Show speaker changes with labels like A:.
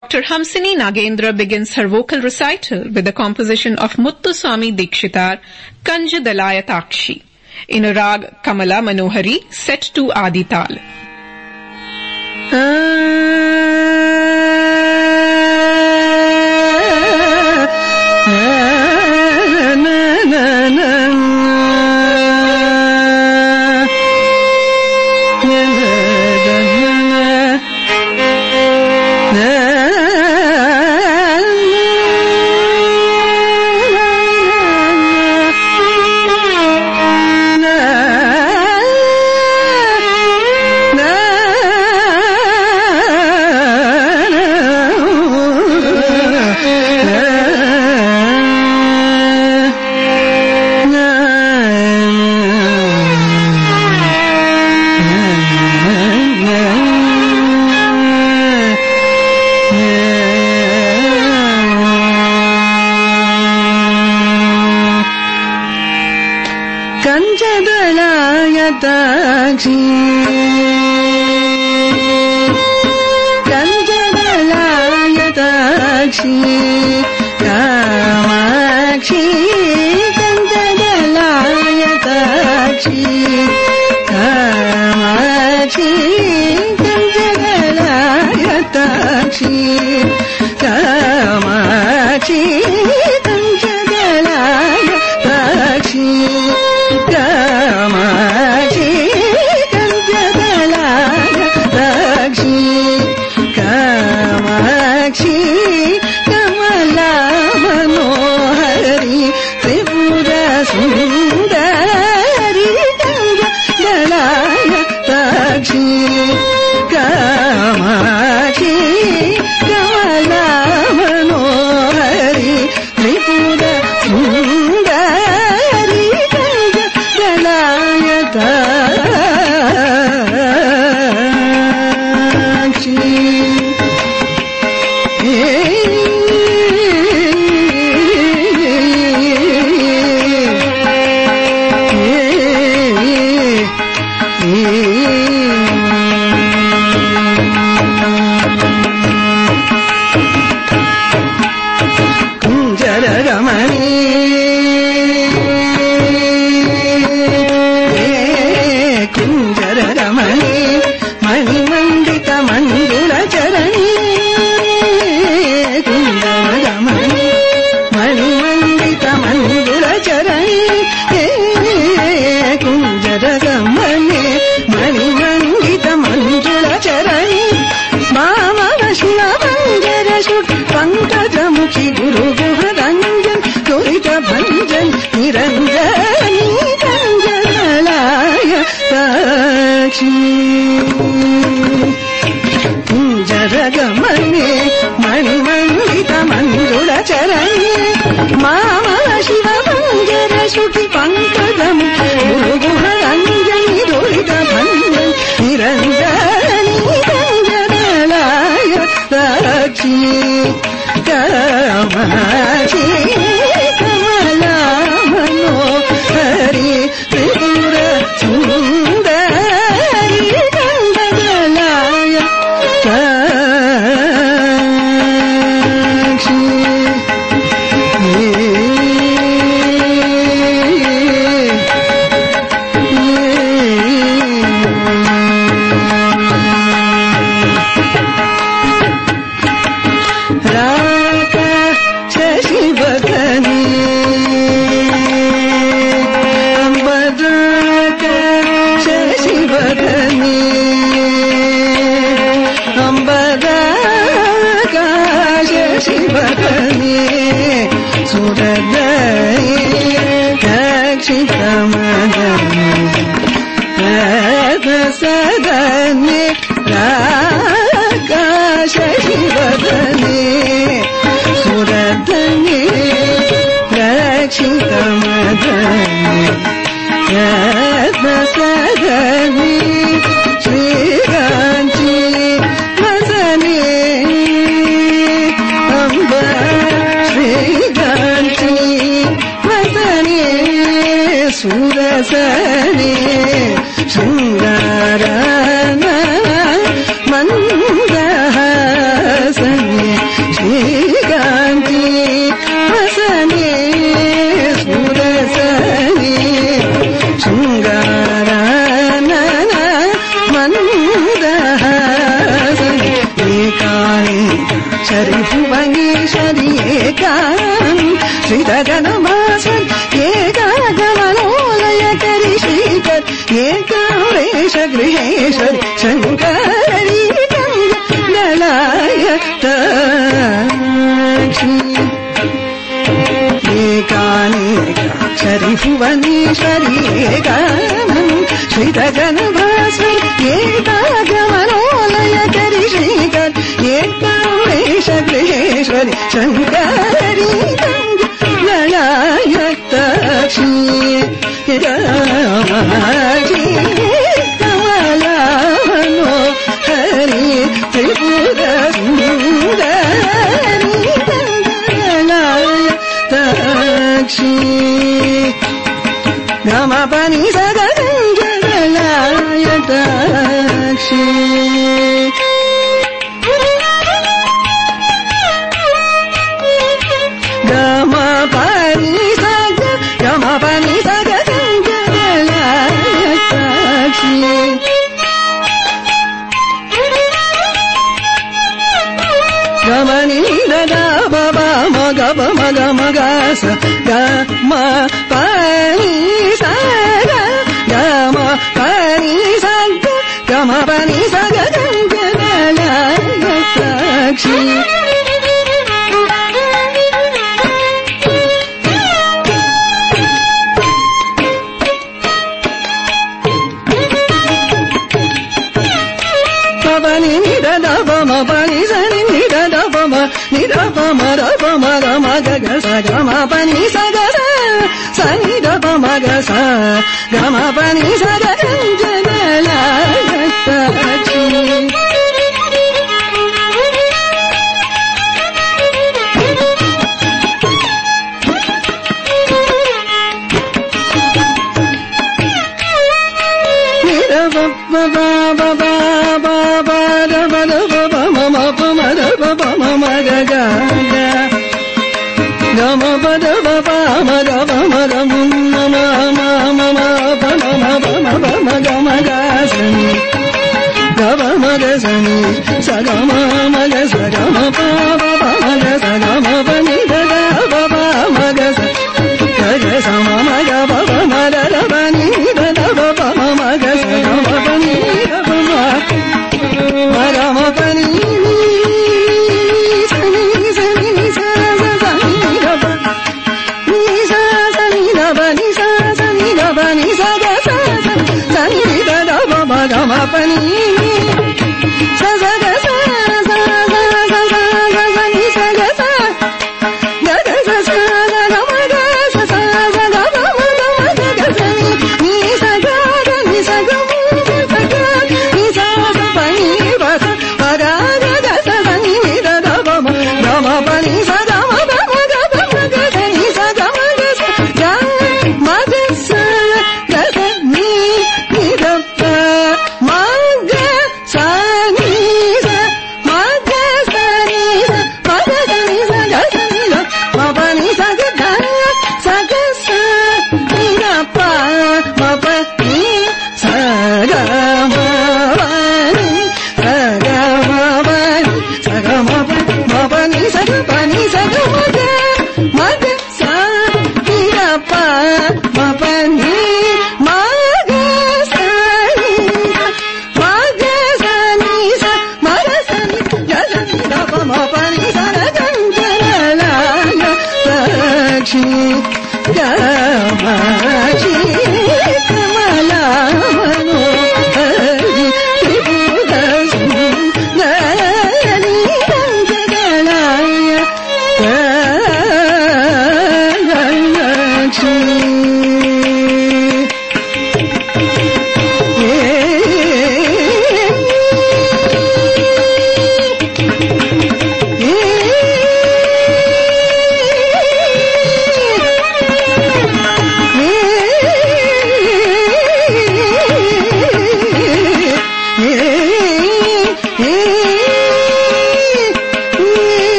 A: Dr. Hamsini Nagendra begins her vocal recital with the composition of Muthuswami Dikshitar Kanjadalayakshi in a rag Kamala Manohari set to Adi Tal.
B: Kanjadalayakshi Kanjadalayakshi Kamakshi Kanjadalayakshi Kamakshi Kanjadalayakshi Kamakshi Kanjadalayakshi Kamachi Kanjadalayakshi Kamachi Kamala Manohari Tripura Sundari Kanjadalayakshi Kamachi Kamala Manohari Tripura Sundari Pankajamukhi Guru Guharanjan Dorita Bhanjan Niranjani Kanjadalayakshi Jaragamani Mani Mandita Manjula Charani Mama Shiva Banjara Shuki Pankajamukhi Guru Guharanjan Dorita Bhanjan Niranjani Kanjadalayakshi Kamachi Kamala Manohari Tripura Sundari Kanjadalayakshi Sadani Rakasha Shivadani Suradani Rakshita Madani Radha Sadani Shriganti Masani Amba Shriganti Masani Surasani Shangarana Mandahasani Bhuvaneshwari एकाम् श्रीधजनमासन् एकागमनोलयकरि श्रीकर् एकाम्रेश गृहेश्वरि शङ्करी दलायताक्षी एकानेकाक्षरि Bhuvaneshwari एकाम् श्रीधजनभास्वरि एकागमनोलयकरि श्रीकर् एकाम्रेश गृहेश्वरि शङ्करी ललायताक्षी रामाक्षी कमलानो Hari Tripura सुन्दरी ललायताक्षी गमपनि सदललायताक्षी गमपनि सदललायताक्षी गमनि ददा बबा मग मग मगास गम पनि सग गम पनि सग गम पनि सग गलायताक्षी पनि निददा बम पनि सनि निददा बम निदा बम र बम ग म ग ग स ग म पनि स ग स सनि द बम ग स ग म पनि स ग गलायताक्षी गम पद बपा मग मग मुन्न मम पम गम गनि गम मग सनि सगम मग सगम पम मग सगम पनि दद बपा मग सग सम मग बप मद बनि दद बप मग सगम पनि मगम पनि गम पनि स